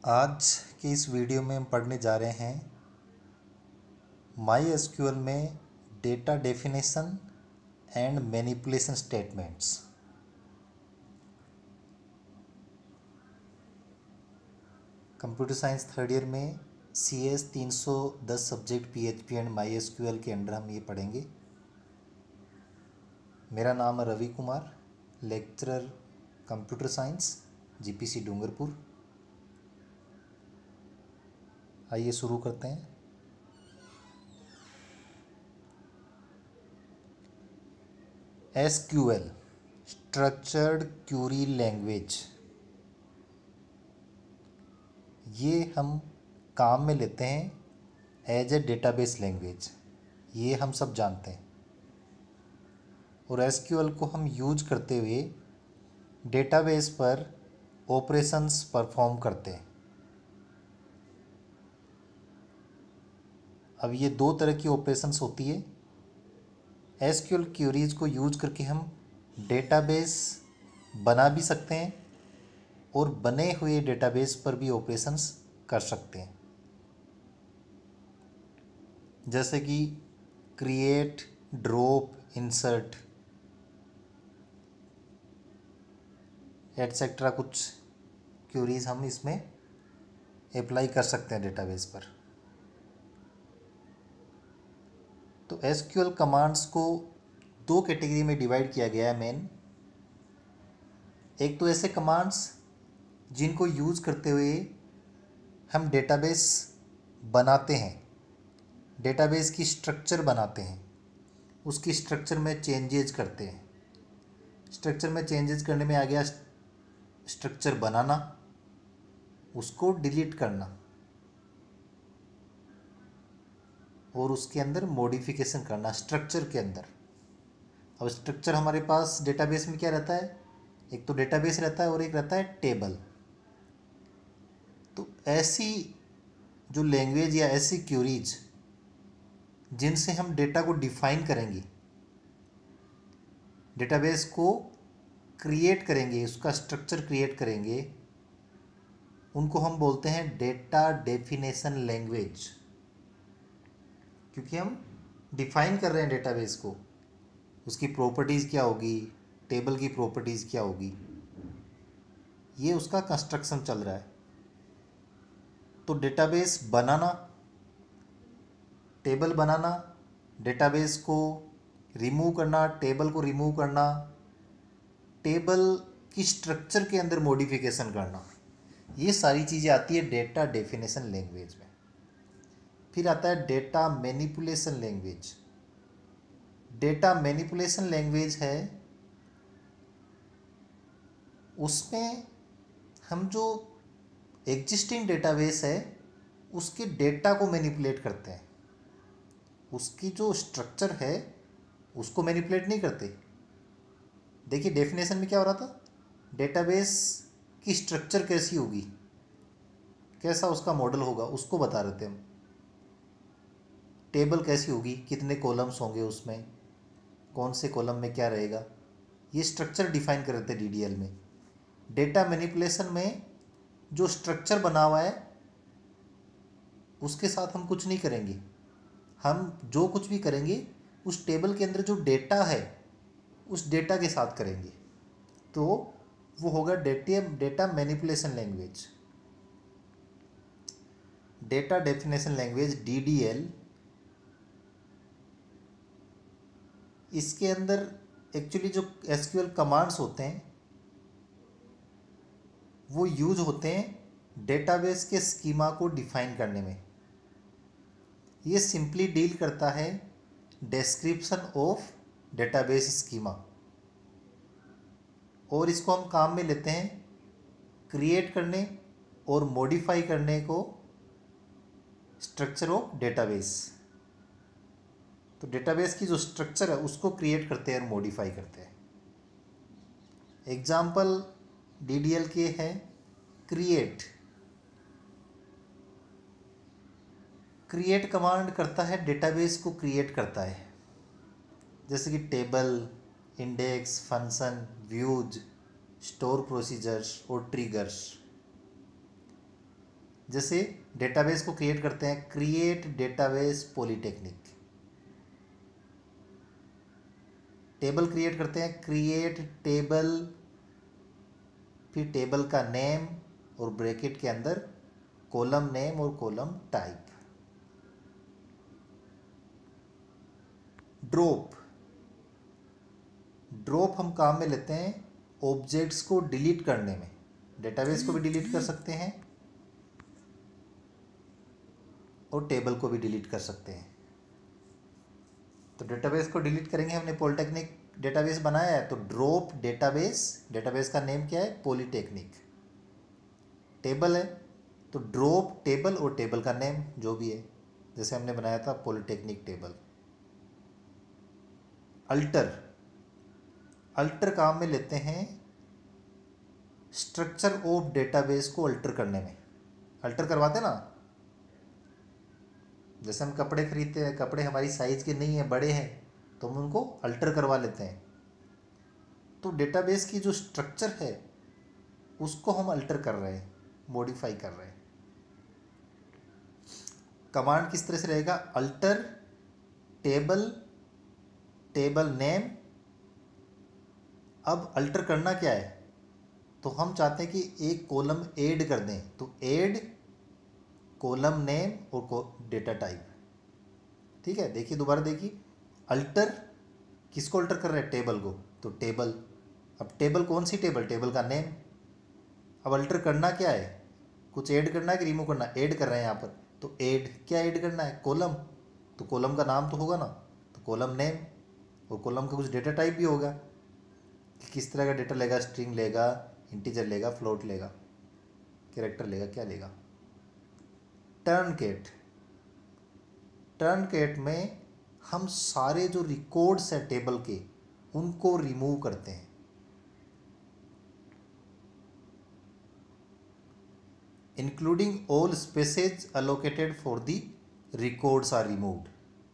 आज के इस वीडियो में हम पढ़ने जा रहे हैं माई एसक्यूएल में data definition and manipulation statements. Computer science third year में CS 310 subject PHP and MySQL के अंडर हम ये पढ़ेंगे। मेरा नाम है Ravi Kumar, lecturer computer science, GPC Dungarpur. आइए शुरू करते हैं। SQL स्ट्रक्चर्ड क्यूरी लैंग्वेज, ये हम काम में लेते हैं एज ए डेटाबेस लैंग्वेज, ये हम सब जानते हैं। और SQL को हम यूज करते हुए डेटाबेस पर ऑपरेशंस परफॉर्म करते हैं। अब ये दो तरह की ऑपरेशंस होती है। SQL क्यूरीज को यूज करके हम डेटाबेस बना भी सकते हैं और बने हुए डेटाबेस पर भी ऑपरेशंस कर सकते हैं, जैसे कि क्रिएट, ड्रॉप, इंसर्ट एटसेट्रा। कुछ क्यूरीज हम इसमें अप्लाई कर सकते हैं डेटाबेस पर। तो SQL कमांड्स को दो कैटेगरी में डिवाइड किया गया है मेन। एक तो ऐसे कमांड्स जिनको यूज करते हुए हम डेटाबेस बनाते हैं, डेटाबेस की स्ट्रक्चर बनाते हैं, उसकी स्ट्रक्चर में चेंजेज करते हैं। स्ट्रक्चर में चेंजेस करने में आ गया स्ट्रक्चर बनाना, उसको डिलीट करना और उसके अंदर मॉडिफिकेशन करना स्ट्रक्चर के अंदर। अब स्ट्रक्चर हमारे पास डेटाबेस में क्या रहता है, एक तो डेटाबेस रहता है और एक रहता है टेबल। तो ऐसी जो लैंग्वेज या ऐसी क्यूरीज जिनसे हम डेटा को डिफाइन करेंगे, डेटाबेस को क्रिएट करेंगे, उसका स्ट्रक्चर क्रिएट करेंगे, उनको हम बोलते हैं डेटा डेफिनेशन लैंग्वेज। क्योंकि हम डिफाइन कर रहे हैं डेटाबेस को, उसकी प्रॉपर्टीज़ क्या होगी, टेबल की प्रॉपर्टीज़ क्या होगी, ये उसका कंस्ट्रक्शन चल रहा है। तो डेटाबेस बनाना, टेबल बनाना, डेटाबेस को रिमूव करना, टेबल को रिमूव करना, टेबल की स्ट्रक्चर के अंदर मॉडिफिकेशन करना, ये सारी चीज़ें आती है डेटा डेफिनेशन लैंग्वेज में। फिर आता है data manipulation language. Data manipulation language है, उसमें हम जो एग्जिस्टिंग डेटाबेस है उसके डेटा को मैनिपुलेट करते हैं। उसकी जो स्ट्रक्चर है उसको मैनिपुलेट नहीं करते। देखिए डेफिनेशन में क्या हो रहा था, डेटाबेस की स्ट्रक्चर कैसी होगी, कैसा उसका मॉडल होगा, उसको बता रहे थे हम। टेबल कैसी होगी, कितने कॉलम्स होंगे उसमें, कौन से कॉलम में क्या रहेगा, ये स्ट्रक्चर डिफाइन कर रहे थे DDL में। डेटा मैनिपुलेशन में जो स्ट्रक्चर बना हुआ है उसके साथ हम कुछ नहीं करेंगे। हम जो कुछ भी करेंगे उस टेबल के अंदर जो डेटा है उस डेटा के साथ करेंगे। तो वो होगा data manipulation language. Data definition language DDL, इसके अंदर एक्चुअली जो SQL कमांड्स होते हैं वो यूज होते हैं डेटाबेस के स्कीमा को डिफाइन करने में। ये सिंपली डील करता है डिस्क्रिप्शन ऑफ डेटाबेस स्कीमा, और इसको हम काम में लेते हैं क्रिएट करने और मॉडिफाई करने को स्ट्रक्चर ऑफ डेटाबेस। तो डेटाबेस की जो स्ट्रक्चर है उसको क्रिएट करते हैं और मॉडिफाई करते हैं। एग्जाम्पल DDL के हैं क्रिएट। क्रिएट कमांड करता है, डेटाबेस को क्रिएट करता है, जैसे कि table, index, function, views, store procedures और ट्रिगर्स। जैसे डेटाबेस को क्रिएट करते हैं, create database polytechnic. Table create करते हैं, क्रिएट टेबल, फिर टेबल का नेम और ब्रैकेट के अंदर कॉलम नेम और कॉलम टाइप। ड्रॉप, ड्रॉप हम काम में लेते हैं ऑब्जेक्ट्स को डिलीट करने में। डेटाबेस को भी डिलीट कर सकते हैं और टेबल को भी डिलीट कर सकते हैं। तो डेटाबेस को डिलीट करेंगे, हमने पॉलीटेक्निक डेटाबेस बनाया है तो ड्रॉप डेटाबेस, डेटाबेस का नेम क्या है, पॉलीटेक्निक। टेबल है तो ड्रॉप टेबल और टेबल का नेम जो भी है, जैसे हमने बनाया था पॉलीटेक्निक टेबल। अल्टर, अल्टर काम में लेते हैं स्ट्रक्चर ऑफ डेटाबेस को अल्टर करने में। अल्टर करवाते ना, जैसे हम कपड़े खरीदते हैं, कपड़े हमारी साइज के नहीं है, बड़े हैं, तो हम उनको अल्टर करवा लेते हैं। तो डेटाबेस की जो स्ट्रक्चर है उसको हम अल्टर कर रहे हैं, मॉडिफाई कर रहे हैं। कमांड किस तरह से रहेगा, अल्टर टेबल, टेबल नेम। अब अल्टर करना क्या है, तो हम चाहते हैं कि एक कॉलम ऐड कर दें, तो ऐड कॉलम नेम और डेटा टाइप। ठीक है, देखिए दोबारा देखिए, अल्टर किसको अल्टर कर रहे हैं, टेबल को, तो टेबल। अब टेबल कौन सी टेबल, टेबल का नेम। अब अल्टर करना क्या है, कुछ ऐड करना है कि रिमूव करना, ऐड कर रहे हैं यहाँ पर, तो ऐड क्या ऐड करना है, कॉलम, तो कॉलम का नाम तो होगा ना, तो कॉलम नेम, और कॉलम का कुछ डेटा टाइप भी होगा कि किस तरह का डेटा लेगा, स्ट्रिंग लेगा, इंटीजर लेगा, फ्लोट लेगा, कैरेक्टर लेगा, क्या लेगा। टर्नकेट, टर्नकेट में हम सारे जो रिकॉर्ड्स हैं टेबल के उनको रिमूव करते हैं। Including all spaces allocated for the records are removed.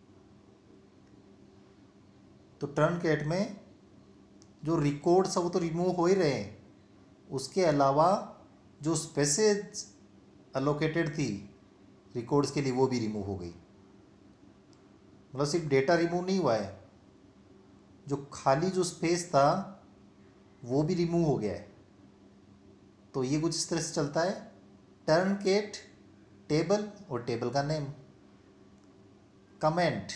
तो टर्नकेट में जो रिकॉर्ड्स है वो तो रिमूव हो ही रहे हैं, उसके अलावा जो स्पेसेज अलोकेटेड थी रिकॉर्ड्स के लिए वो भी रिमूव हो गई। मतलब सिर्फ डेटा रिमूव नहीं हुआ है, जो खाली जो स्पेस था वो भी रिमूव हो गया है। तो ये कुछ इस तरह से चलता है, टर्नकेट टेबल और टेबल का नेम। कमेंट,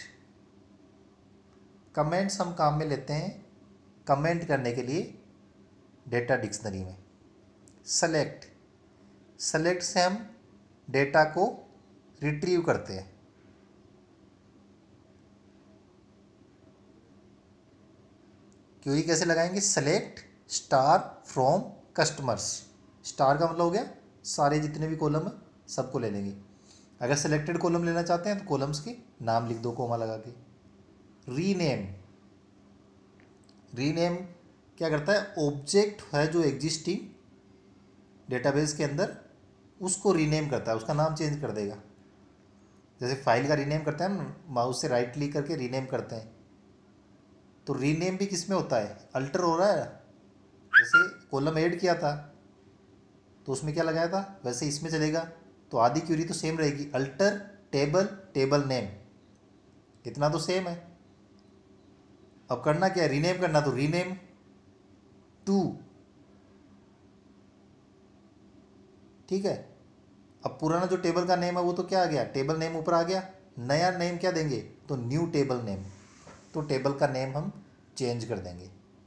कमेंट्स हम काम में लेते हैं कमेंट करने के लिए डेटा डिक्शनरी में। सेलेक्ट, सेलेक्ट से हम डेटा को रिट्रीव करते हैं। क्वेरी कैसे लगाएंगे, select star from customers. Star का मतलब हो गया सारे जितने भी कॉलम है सबको ले लेंगे। अगर सेलेक्टेड कॉलम लेना चाहते हैं तो कॉलम्स के नाम लिख दो कोमा लगा के। रीनेम, रीनेम क्या करता है, ऑब्जेक्ट है जो एग्जिस्टिंग डेटाबेस के अंदर उसको रीनेम करता है, उसका नाम चेंज कर देगा। जैसे फाइल का रीनेम करते हैं हम, माउस से राइट क्लिक करके रीनेम करते हैं, तो रीनेम भी किस में होता है, अल्टर हो रहा है। जैसे कॉलम ऐड किया था तो उसमें क्या लगाया था, वैसे इसमें चलेगा, तो आधी क्वेरी तो सेम रहेगी, अल्टर टेबल, टेबल नेम, इतना तो सेम है। अब करना क्या है, रीनेम करना, तो रीनेम टू। ठीक है, अब पुराना जो टेबल का नेम है वो तो क्या आ गया, टेबल नेम ऊपर आ गया, नया नेम क्या देंगे, तो न्यू टेबल नेम, तो टेबल का नेम हम चेंज कर देंगे।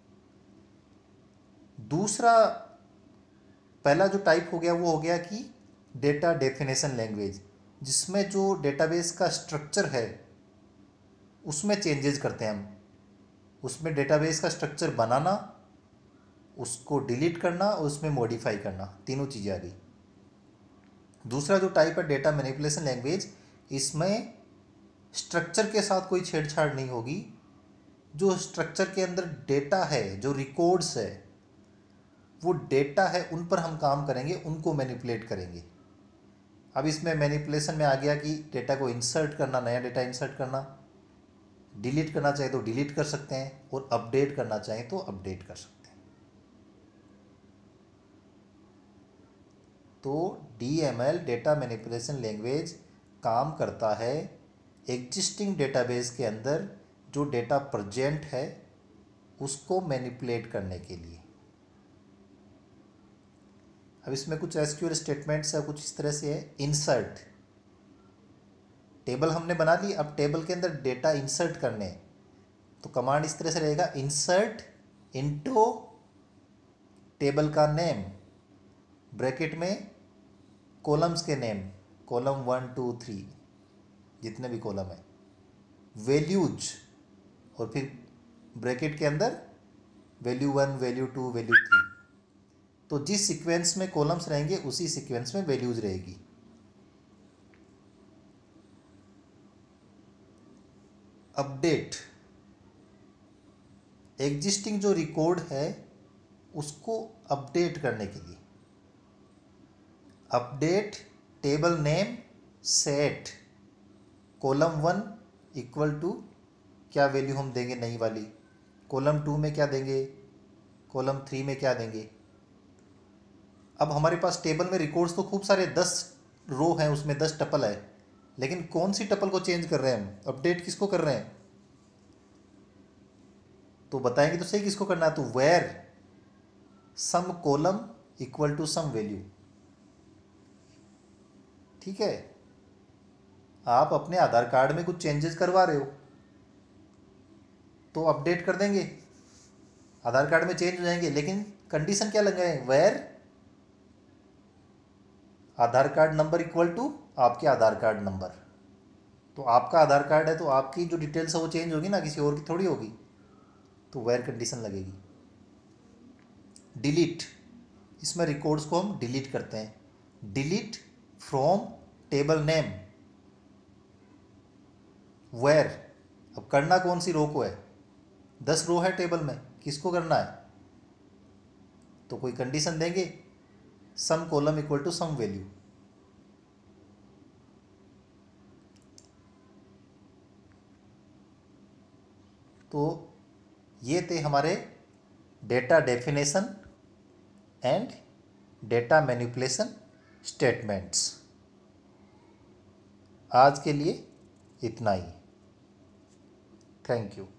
दूसरा, पहला जो टाइप हो गया वो हो गया कि डेटा डेफिनेशन लैंग्वेज, जिसमें जो डेटाबेस का स्ट्रक्चर है उसमें चेंजेस करते हैं हम। उसमें डेटाबेस का स्ट्रक्चर बनाना, उसको डिलीट करना और उसमें मॉडिफाई करना, तीनों चीज़ें आ गई। दूसरा जो टाइप है डेटा मैनिपुलेशन लैंग्वेज, इसमें स्ट्रक्चर के साथ कोई छेड़छाड़ नहीं होगी, जो स्ट्रक्चर के अंदर डेटा है, जो रिकॉर्ड्स है, वो डेटा है उन पर हम काम करेंगे, उनको मैनिपुलेट करेंगे। अब इसमें मैनिपुलेशन में आ गया कि डेटा को इंसर्ट करना, नया डेटा इंसर्ट करना, डिलीट करना चाहे तो डिलीट कर सकते हैं और अपडेट करना चाहे तो अपडेट कर सकते हैं। तो DML डेटा मैनिपुलेशन लैंग्वेज काम करता है एग्जिस्टिंग डेटाबेस के अंदर जो डेटा प्रेजेंट है उसको मैनिपुलेट करने के लिए। अब इसमें कुछ SQL स्टेटमेंट्स है, कुछ इस तरह से है। इंसर्ट, टेबल हमने बना ली, अब टेबल के अंदर डेटा इंसर्ट करने, तो कमांड इस तरह से रहेगा, इंसर्ट इनटू टेबल का नेम, ब्रैकेट में कॉलम्स के नेम, कॉलम 1 2 3 जितने भी कॉलम है, वैल्यूज, और फिर ब्रैकेट के अंदर वैल्यू 1 वैल्यू 2 वैल्यू 3। तो जिस सीक्वेंस में कॉलम्स रहेंगे उसी सीक्वेंस में वैल्यूज रहेगी। अपडेट, एग्जिस्टिंग जो रिकॉर्ड है उसको अपडेट करने के लिए। Update table name set column 1 equal to क्या वैल्यू हम देंगे नई वाली, कॉलम 2 में क्या देंगे, कॉलम 3 में क्या देंगे। अब हमारे पास टेबल में रिकॉर्ड्स तो खूब सारे 10 रो हैं, उसमें 10 टपल है, लेकिन कौन सी टपल को चेंज कर रहे हैं हम, अपडेट किसको कर रहे हैं, तो बताएंगे तो सही किसको करना है। तो where some column equal to some value. ठीक है, आप अपने आधार कार्ड में कुछ चेंजेस करवा रहे हो तो अपडेट कर देंगे, आधार कार्ड में चेंज हो जाएंगे, लेकिन कंडीशन क्या लगाए, where Aadhaar card number equal to आपके आधार कार्ड नंबर। तो आपका आधार कार्ड है तो आपकी जो डिटेल्स है वो चेंज होगी ना, किसी और की थोड़ी होगी, तो वेयर कंडीशन लगेगी। डिलीट, इसमें रिकॉर्ड्स को हम डिलीट करते हैं, delete from table name, where. अब करना कौन सी रो को है, 10 रो है टेबल में, किसको करना है, तो कोई कंडीशन देंगे, some column equal to some value. तो ये थे हमारे data definition and data manipulation statements. आज के लिए इतना ही। Thank you.